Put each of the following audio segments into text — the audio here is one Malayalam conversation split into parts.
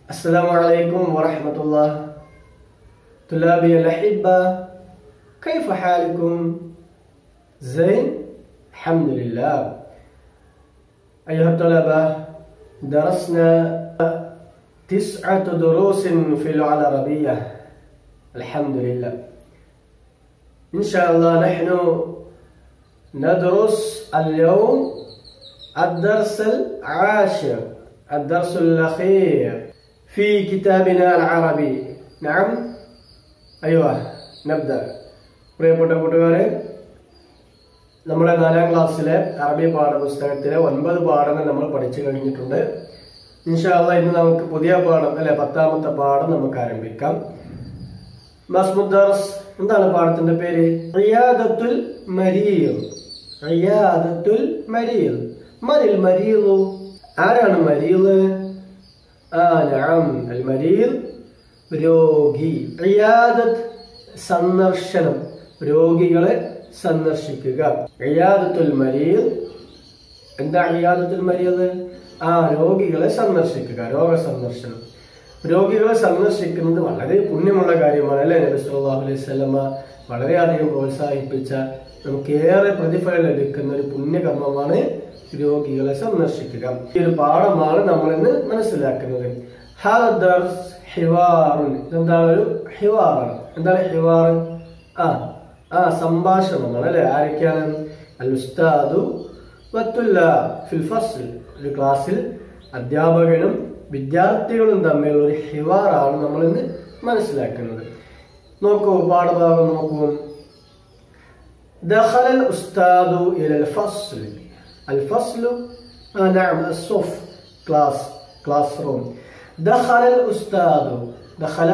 السلام عليكم ورحمة الله. طلابي الأحبة، كيف حالكم؟ زين؟ الحمد لله. أيها الطلبة، درسنا 9 دروس في اللغة العربية. الحمد لله. إن شاء الله نحن ندرس اليوم الدرس العاشر، الدرس الأخير في كتابنا العربي. نعم، أيوة نبدأ. പ്രിയപ്പെട്ട കൂട്ടുകാരെ, നമ്മുടെ 4ാം ക്ലാസ്സിലെ അറബി പാഠപുസ്തകത്തിലെ 9 പാഠങ്ങൾ നമ്മൾ പഠിച്ചു കഴിഞ്ഞിട്ടുണ്ട്. ഇൻഷാ അല്ലാഹ് ഇന്ന് നമുക്ക് പുതിയ പാഠം അല്ലെ 10ാമത്തെ പാഠം നമുക്ക് ആരംഭിക്കാം. മസ്മുദ്ദർസ്, എന്താണ് പാഠത്തിന്റെ പേര്? റിയാദത്തുൽ മരീദ്. റിയാദത്തുൽ മരീദ്. മനിൽ മരീദു? ആരാണ് മരീദ്? നഅം, അൽ മരീദ് രോഗി. റിയാദത്ത് സന്ദർശനം, രോഗികളെ സന്ദർശിക്കുക. റിയാദത്തുൽ മരീദ്. എന്താ റിയാദത്തുൽ മരീദ്? രോഗികളെ സന്ദർശിക്കുക, രോഗസന്ദർശനം. രോഗികളെ സന്ദർശിക്കുന്നത് വളരെ പുണ്യമുള്ള കാര്യമാണ് അല്ലെ? നബി സല്ലല്ലാഹു അലൈഹി വസല്ലമ വളരെയധികം പ്രോത്സാഹിപ്പിച്ച, നമുക്കേറെ പ്രതിഫലം ലഭിക്കുന്ന ഒരു പുണ്യകർമ്മമാണ് രോഗികളെ സന്ദർശിക്കുക. ഈ ഒരു പാഠമാണ് നമ്മൾ ഇന്ന് മനസ്സിലാക്കുന്നത്. എന്താണ് ഒരു ഹിവാറാണ്? എന്താണ് ഹിവാർ? സംഭാഷണമാണ് അല്ലെ? ആരൊക്കെയാണ്? അൽ ഉസ്താദു വത്തുല്ലാബ് ഫിൽ ഫസ്ൽ. ഒരു ക്ലാസ്സിൽ അധ്യാപകനും വിദ്യാർത്ഥികളും തമ്മിലുള്ള ഒരു ഹിവാറാണ് നമ്മൾ ഇന്ന് മനസ്സിലാക്കുന്നത്. നോക്കൂ, പാഠഭാഗം നോക്കൂ. دخل الأستاذ إلى الفصل. الفصل نعم الصف، كلاس روم. دخل الأستاذ. دخل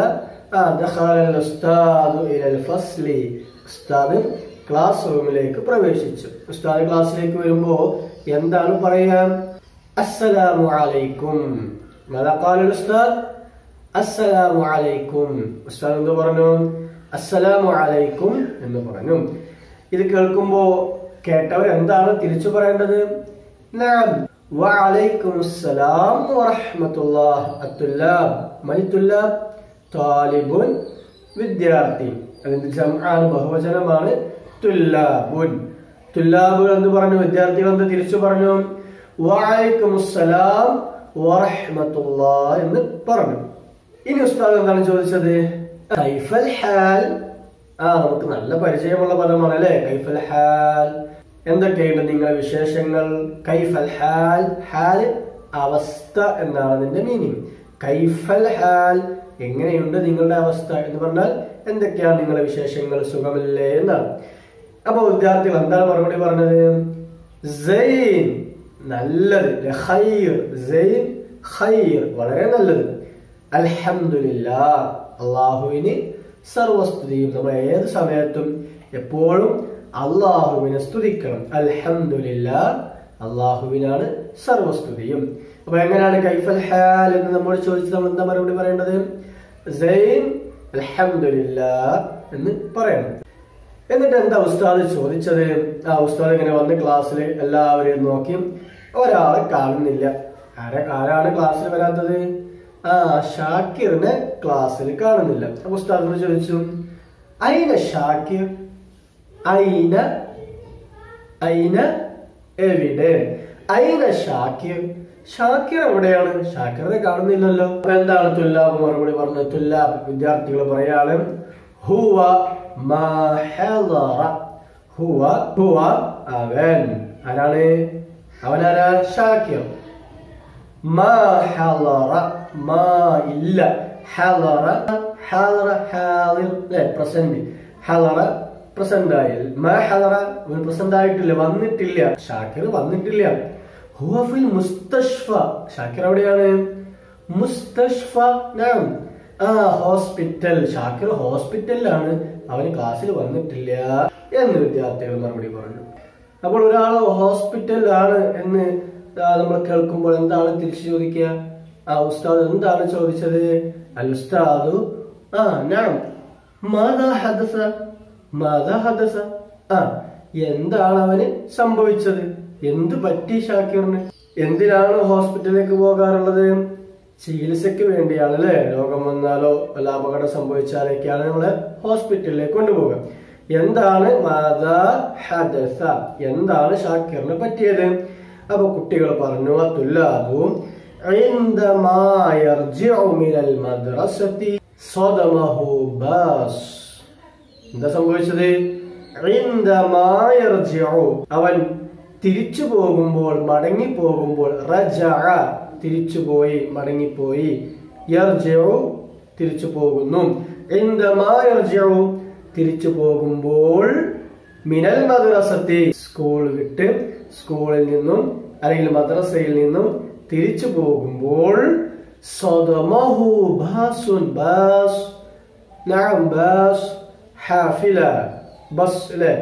الأستاذ إلى الفصل. ഉസ്താദ് ക്ലാസ് റൂമിലേക്ക് പ്രവേശിച്ചു. ഉസ്താദ് ക്ലാസ്സിലേക്ക് വരുമ്പോ എന്താണ് പറയുക? അസ്സലാമു അലൈക്കും. മദാ ഖാല ഉസ്താദ്? അസ്സലാമു അലൈക്കും. ഉസ്താദ് എന്ത് പറഞ്ഞു? അസ്സലാമു അലൈക്കും എന്ന് പറഞ്ഞു. ഇത് കേൾക്കുമ്പോ കേട്ടവർ എന്താണ് തിരിച്ചു പറയേണ്ടത്? നഅം വഅലൈക്കുമുസ്സലാം വറഹ്മത്തുള്ളാഹി. അത്തുല്ലാബ്. മനി തുല്ലാബ്? താലിബുൻ, വിദ്യാർത്ഥി. അതിന്റെ ജംആണ്, ബഹുവചനമാണ് തുല്ലാബുൻ. തുല്ലാബ് എന്ന് പറഞ്ഞു, വിദ്യാർത്ഥികൾ എന്ത് തിരിച്ചു പറഞ്ഞു? വഅലൈക്കുമുസ്സലാം വറഹ്മത്തുള്ളാഹി എന്ന് പറഞ്ഞു. ഇനി ഉസ്താദ് എന്താണ് ചോദിച്ചത്? കൈഫൽ ഹാൽ. നമുക്ക് നല്ല പരിചയമുള്ള പദമാണ് അല്ലെ? കൈഫൽ ഹാൽ. എന്തൊക്കെയുണ്ട് നിങ്ങളുടെ വിശേഷങ്ങൾ? കൈഫൽ ഹാൽ. ഹാൽ അവസ്ഥ എന്നാണ് അതിന്റെ മീനിങ്. കൈഫൽ ഹാൽ, എങ്ങനെയുണ്ട് നിങ്ങളുടെ അവസ്ഥ എന്ന് പറഞ്ഞാൽ എന്തൊക്കെയാണ് നിങ്ങളുടെ വിശേഷങ്ങൾ, സുഖമല്ലേ എന്നാണ്. അപ്പൊ വിദ്യാർത്ഥികൾ എന്താണ് മറുപടി പറഞ്ഞത്? സൈൻ, നല്ലത്. ഖൈർ, സൈൻ ഖൈർ, വളരെ നല്ലത്. അൽഹംദുലില്ലാഹ്, അല്ലാഹുവിന് സർവസ്തുതിയും. നമ്മൾ ഏത് സമയത്തും എപ്പോഴും അള്ളാഹുവിനെ സ്തുതിക്കണം. അൽഹംദുലില്ലാഹ്, അള്ളാഹുവിനാണ് സർവസ്തുതിയും. അപ്പൊ എങ്ങനെയാണ് കൈഫൽ ഹാൽ എന്ന് നമ്മൾ ചോദിച്ചത്? നമ്മൾ എന്താ മറുപടി പറയേണ്ടത്? സൈൻ അൽഹംദുലില്ലാഹ് എന്ന് പറയണം. എന്നിട്ട് എന്താ ഉസ്താദ് ചോദിച്ചത്? ഉസ്താദ് ഇങ്ങനെ വന്ന് ക്ലാസ്സിൽ എല്ലാവരെയും നോക്കി, ഒരാളെ കാണുന്നില്ല. ആരാണ് ക്ലാസ്സിൽ വരാത്തത്? ഷാക്കിറിനെ ക്ലാസ്സിൽ കാണുന്നില്ല. അപ്പൊ ഉസ്താദിനോട് ചോദിച്ചു, ഐന ഷാക്കിർ? ഐന എവിടെ? ഐന ഷാക്കിർ? ഷാക്കിർ എവിടെയാണ്? ഷാക്കിറിനെ കാണുന്നില്ലല്ലോ. അപ്പൊ എന്താണ് തുല്ലാബ് മറുപടി പറഞ്ഞത്? തുല്ലാബ്, വിദ്യാർത്ഥികൾ പറയാണ്, ഹുവ മാ ഹളറ. ഹുവ അവൻ. ആരാണ്? അവനാരാ? ഷാക്കിർ. മാ ഹളറ, മാ ഇല്ല. ഹളറ ഹാളിർ, പ്രസന്റ്. ഹളറ പ്രസന്റ് ആയി. മാ ഹളറ പ്രസന്റ് ആയിട്ടില്ല, വന്നിട്ടില്ല. ഷാക്കിർ വന്നിട്ടില്ല. ഹുവ ഫിൽ മുസ്തഷ്ഫ. ഷാക്കിർ എവിടെയാണ്? മുസ്തഷ്ഫ. നഅം, ഹോസ്പിറ്റൽ. ഷാക്കിർ ഹോസ്പിറ്റലിലാണ്, അവന് ക്ലാസ്സിൽ വന്നിട്ടില്ല എന്ന് വിദ്യാർത്ഥികൾ മറുപടി പറഞ്ഞു. അപ്പോൾ ഒരാൾ ഹോസ്പിറ്റലിലാണ് എന്ന് നമ്മൾ കേൾക്കുമ്പോൾ എന്താണ് തിരിച്ചു ചോദിക്കുക? ഉസ്താദ് എന്താണ് ചോദിച്ചത്? അൽ ഉസ്താദു നഅം മാദാ ഹദസ. മാദാ ഹദസ, എന്താണ് അവന് സംഭവിച്ചത്? എന്ത് പറ്റി ഷാക്കിറിന്? എന്തിനാണ് ഹോസ്പിറ്റലിലേക്ക് പോകാറുള്ളത്? ചികിത്സയ്ക്ക് വേണ്ടിയാണ് അല്ലെ. രോഗം വന്നാലോ വല്ല അപകടം സംഭവിച്ചാലൊക്കെയാണ് നമ്മള് ഹോസ്പിറ്റലിലേക്ക് കൊണ്ടുപോകുക. എന്താണ് മാദാ ഹദസ, എന്താണ് ഷാക്കിറിന് പറ്റിയത്? അപ്പൊ കുട്ടികൾ പറഞ്ഞു തുല്ലാബു ഇൻദമാ യർജിഉ മിനൽ മദ്റസതി സദമഹു ബാസ്. എന്താ സംഭവിച്ചത്? ഇൻദമാ യർജിഉ, അവൻ തിരിച്ചു പോകുമ്പോൾ, മടങ്ങി പോകുമ്പോൾ, റജഅ തിരിച്ചുപോയി, മടങ്ങിപ്പോയി, യർജിഉ തിരിച്ചു പോകുന്നു, ഇൻദമാ യർജിഉ തിരിച്ചു പോകുമ്പോൾ, മിനൽ മദ്റസത്തി സ്കൂൾ വിട്ട്, സ്കൂളിൽ നിന്നും അല്ലെങ്കിൽ മദ്രസയിൽ നിന്നും തിരിച്ചു പോകുമ്പോൾ, സദമഹു ബാസുൻ, ബാസ് നഅം ബാസ് ഹാഫില ബസ് അല്ലെ.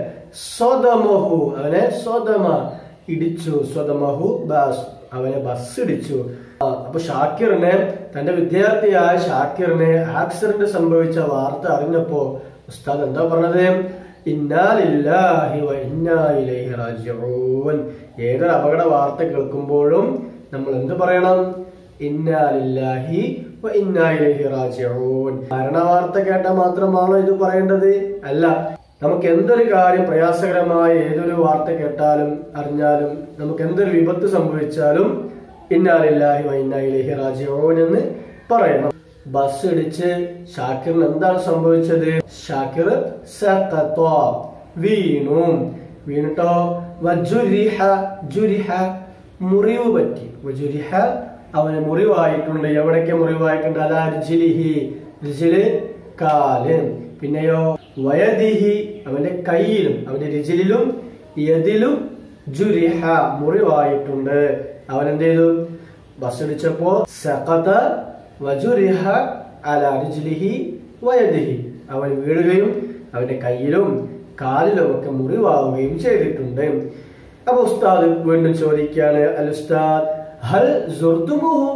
സദമഹു അവനെ സദമ ഇടിച്ചു, സദമഹു ബാസ് അവനെ ബസ് ഇടിച്ചു. അപ്പൊ ഷാക്കിറിനെ, തന്റെ വിദ്യാർത്ഥിയായ ഷാക്കിറിനെ ആക്സിഡന്റ് സംഭവിച്ച വാർത്ത അറിഞ്ഞപ്പോ ഉസ്താദ് എന്താ പറഞ്ഞത്? ഇന്നാ ലില്ലാഹി വ ഇന്നാ ഇലൈഹി റാജിഊൻ. ഏതൊരു അപകട വാർത്ത കേൾക്കുമ്പോഴും നമ്മൾ എന്ത് പറയണം? ഇന്നാ ലില്ലാഹി വ ഇന്നാ ഇലൈഹി റാജിഊൻ. മരണവാർത്ത കേട്ടാൽ മാത്രമാണോ ഇത് പറയേണ്ടത്? അല്ല. നമുക്ക് എന്തൊരു കാര്യം പ്രയാസകരമായ ഏതൊരു വാർത്ത കേട്ടാലും അറിഞ്ഞാലും, നമുക്ക് എന്തൊരു വിപത്ത് സംഭവിച്ചാലും ഇന്നാ ലില്ലാഹി വ ഇന്നാ ഇലൈഹി റാജിഊൻ എന്ന് പറയണം. ബസ് ഇടിച്ച് ഷാക്കിറിന് എന്താണ് സംഭവിച്ചത്? ഷാക്കിർ സഖത വീണു. വീണിട്ടോ വജുരിഹ, ജുരിഹ മുറിവ് പറ്റി, വജുരിഹ അവന് മുറിവായിട്ടുണ്ട്. എവിടേക്ക് മുറിവായിട്ടുണ്ട്? അലാ റിജ്ലിഹി, റിജ്ല് കാല്. പിന്നെയോ വയദിഹി അവന്റെ കയ്യിലും, അവന്റെ റിജ്ലിലും യദിലും ജുരിഹ മുറിവായിട്ടുണ്ട്. അവൻ എന്ത് ചെയ്തു? ബസ് ഇടിച്ചപ്പോ സഖത വജുരിഹ അലാ റിജ്ലിഹി വയദിഹി, അവൻ വീഴുകയും അവന്റെ കയ്യിലും കാലിലും ഒക്കെ മുറിവാവുകയും ചെയ്തിട്ടുണ്ട്. അപ്പൊ ഉസ്താദ് വീണ്ടും ചോദിക്കുകയാണ്, അൽ ഉസ്താദ് ഹൽ സുർതുമുഹു,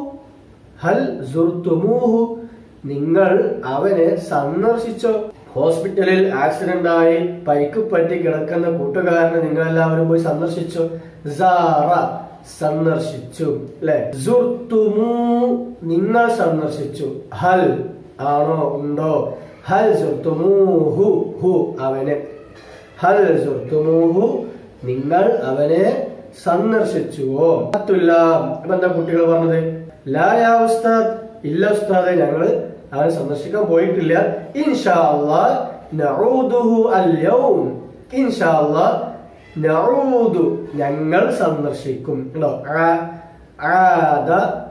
ഹൽ സുർതുമുഹു, നിങ്ങൾ അവനെ സന്ദർശിച്ചോ? ഹോസ്പിറ്റലിൽ ആക്സിഡന്റ് ആയി പരിക്ക് പറ്റി കിടക്കുന്ന കൂട്ടുകാരനെ നിങ്ങൾ എല്ലാവരും പോയി സന്ദർശിച്ചോ? സാറ സന്ദർശിച്ചു അല്ലെ. സുർതുമു നിങ്ങൾ സന്ദർശിച്ചു. ഹൽ ആണോ ഉണ്ടോ? ഹൽ സുർതുമുഹു ഹു അവനെ, ഹൽ സുർതുമുഹു നിങ്ങൾ അവനെ സന്ദർശിച്ചുവോ? അപ്പൊ എന്താ കുട്ടികൾ പറഞ്ഞത്? ലാ യാ ഉസ്താദ്, ഇല്ല ഉസ്താദെ ഞങ്ങള് അവനെ സന്ദർശിക്കാൻ പോയിട്ടില്ല. ഇൻഷാ അല്ലാഹ് നഊദുഹു അൽയൗം, ഇൻഷാ അല്ലാഹ് നഊദു ഞങ്ങൾ സന്ദർശിക്കും. ഉണ്ടോ? ആദ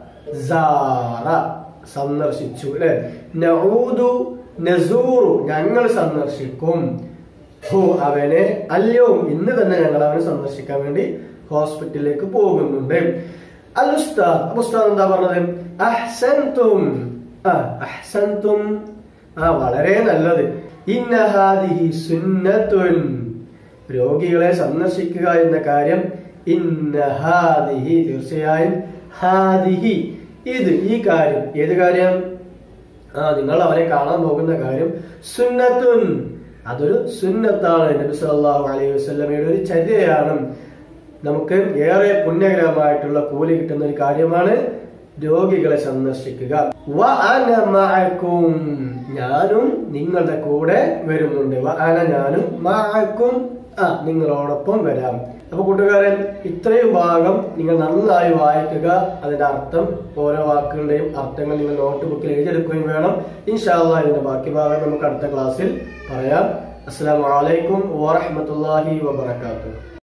സാറ സന്ദർശിച്ചു അല്ലെ. നഊദു നസൂറു ഞങ്ങൾ സന്ദർശിക്കും. ഹു അവനെ, അല്യവും ഇന്ന് തന്നെ ഞങ്ങൾ അവനെ സന്ദർശിക്കാൻ വേണ്ടി ഹോസ്പിറ്റലിലേക്ക് പോകുന്നുണ്ട്. അൽ ഉസ്താദ്, അപ്പൊ ഉസ്താദ് എന്താ പറഞ്ഞത്? അഹ്സൻതും, അഹ്സൻതും വളരെ നല്ലത്. ഇന്ന ഹാദിഹി സുന്നത്തുൻ, രോഗികളെ സന്ദർശിക്കുക എന്ന കാര്യം, ഇന്ന ഹാദിഹി തീർച്ചയായും, ഹാദിഹി ഇത്, ഈ കാര്യം, ഏത് കാര്യം? നിങ്ങൾ അവരെ കാണാൻ പോകുന്ന കാര്യം, സുന്നത്തുൻ അതൊരു സുന്നത്താണ്. നബി സല്ലല്ലാഹു അലൈഹി വസല്ലമയുടെ ഒരു ചര്യയാണ്. നമുക്ക് ഏറെ പുണ്യകരമായിട്ടുള്ള കൂലി കിട്ടുന്ന ഒരു കാര്യമാണ് രോഗികളെ സന്ദർശിക്കുക. വ അന മഅകും ഞാനും നിങ്ങളുടെ കൂടെ വരുന്നുണ്ട്. വ അന ഞാനും മഅകും നിങ്ങളോടൊപ്പം വരാം. അപ്പൊ കൂട്ടുകാരൻ, ഇത്രയും ഭാഗം നിങ്ങൾ നന്നായി വായിക്കുക. അതിന്റെ അർത്ഥം, ഓരോ വാക്കുകളുടെയും അർത്ഥങ്ങൾ നിങ്ങൾ നോട്ട് ബുക്കിൽ എഴുതിയെടുക്കുകയും വേണം. ഇൻഷാ അല്ലാഹ് ഇതിന്റെ ബാക്കി ഭാഗം നമുക്ക് അടുത്ത ക്ലാസ്സിൽ പറയാം. അസ്സലാമു അലൈക്കും വറഹ്മത്തുള്ളാഹി വബറകാതുഹു.